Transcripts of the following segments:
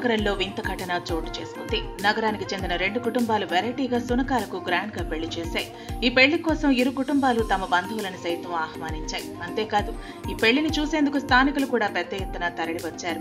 నగరంలో వింత ఘటన చోటు చేసుకుంది. నగరానికి చెందిన 2 కుటుంబాలు వెరైటీగా సునకాలకు గ్రాండ్ గా పెళ్లి చేశాయి. ఈ పెళ్లి కోసం ఇరు కుటుంబాలు తమ బంధువులను సైతం ఆహ్వానించాయి. అంతేకాదు ఈ పెళ్లిని చూసేందుకు స్థానికులు కూడా పెద్ద ఎత్తున తరలివచ్చారు.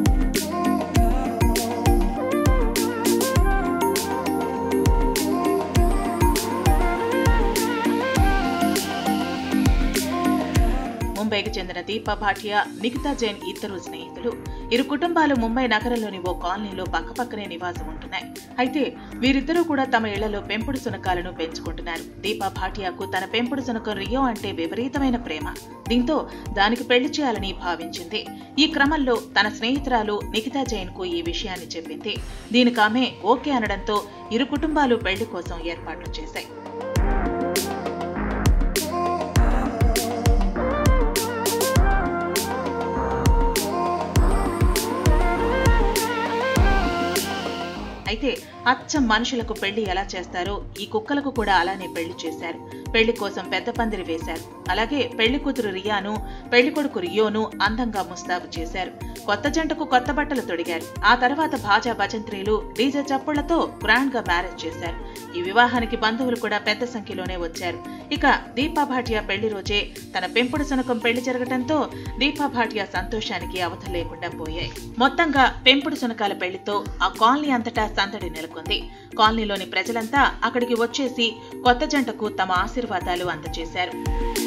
ముంబైకి చెందిన దీపా భాటియా, నిఖితా జైన్ ఇద్దరు స్నేహితులు. ఇరు కుటుంబాలు ముంబై నగరంలోని ఓ కాలనీలో పక్కపక్కనే నివాసం ఉంటున్నాయి. అయితే వీరిద్దరూ కూడా తమ ఇళ్లలో పెంపుడు సునకాలను పెంచుకుంటున్నారు. దీపా భాటియాకు తన పెంపుడు సునకం రియో అంటే విపరీతమైన ప్రేమ. దీంతో దానికి పెళ్లి చేయాలని భావించింది. ఈ క్రమంలో తన స్నేహితురాలు నిఖితా జైన్ కు ఈ విషయాన్ని చెప్పింది. దీనికి ఆమె ఓకే అనడంతో ఇరు కుటుంబాలు పెళ్లి కోసం ఏర్పాట్లు చేశాయి. అయితే అచ్చం మనుషులకు పెళ్లి ఎలా చేస్తారో ఈ కుక్కలకు కూడా అలానే పెళ్లి చేశారు. పెళ్లి కోసం పెద్ద పందిరి వేశారు. అలాగే పెళ్లి కూతురు రియాను, పెళ్లి కొడుకు రియోను అందంగా ముస్తాబు చేశారు. కొత్త జంటకు కొత్త బట్టలు తొడిగారు. ఆ తర్వాత భాజా భజంత్రీలు, డీజే చప్పుళ్లతో గ్రాండ్ గా మ్యారేజ్ చేశారు. ఈ వివాహానికి బంధువులు కూడా పెద్ద సంఖ్యలోనే వచ్చారు. ఇక దీపా భాటియా పెళ్లి రోజే తన పెంపుడు సునకం పెళ్లి జరగడంతో దీపా భాటియా సంతోషానికి అవధులు లేకుండా పోయాయి. మొత్తంగా పెంపుడు సునకాల పెళ్లితో ఆ కాలనీ అంతటా సందడి నెలకొంది. కాలనీలోని ప్రజలంతా అక్కడికి వచ్చేసి కొత్త జంటకు తమ ఆశీర్వాదాలు అందజేశారు.